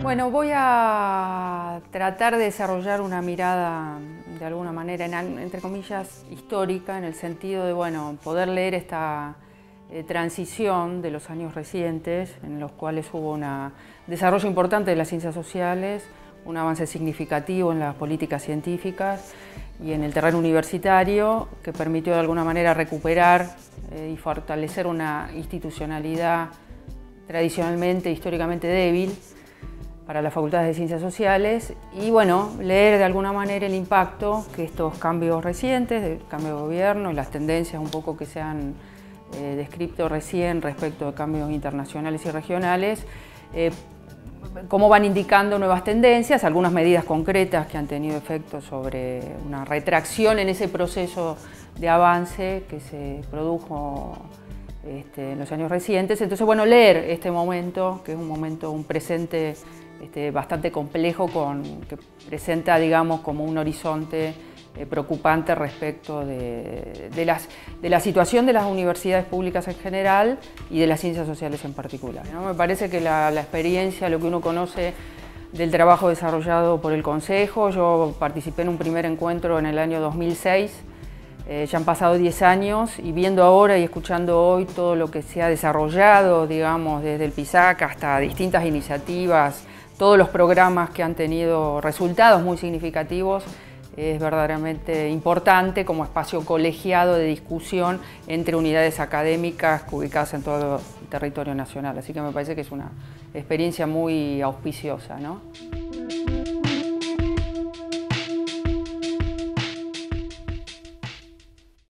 Bueno, voy a tratar de desarrollar una mirada, de alguna manera, entre comillas, histórica, en el sentido de, bueno, poder leer esta transición de los años recientes, en los cuales hubo un desarrollo importante de las ciencias sociales, un avance significativo en las políticas científicas y en el terreno universitario, que permitió de alguna manera recuperar y fortalecer una institucionalidad tradicionalmente, históricamente débil para las facultades de ciencias sociales y, bueno, leer de alguna manera el impacto que estos cambios recientes, el cambio de gobierno y las tendencias un poco que se han descrito recién respecto de cambios internacionales y regionales, cómo van indicando nuevas tendencias, algunas medidas concretas que han tenido efecto sobre una retracción en ese proceso de avance que se produjo en los años recientes. Entonces, bueno, leer este momento, que es un momento, un presente bastante complejo, que presenta, digamos, como un horizonte preocupante respecto de la situación de las universidades públicas en general y de las ciencias sociales en particular, ¿no? Me parece que la experiencia, lo que uno conoce del trabajo desarrollado por el Consejo, yo participé en un primer encuentro en el año 2006, ya han pasado 10 años y viendo ahora y escuchando hoy todo lo que se ha desarrollado, digamos, desde el PISAC hasta distintas iniciativas, todos los programas que han tenido resultados muy significativos, es verdaderamente importante como espacio colegiado de discusión entre unidades académicas ubicadas en todo el territorio nacional. Así que me parece que es una experiencia muy auspiciosa, ¿no?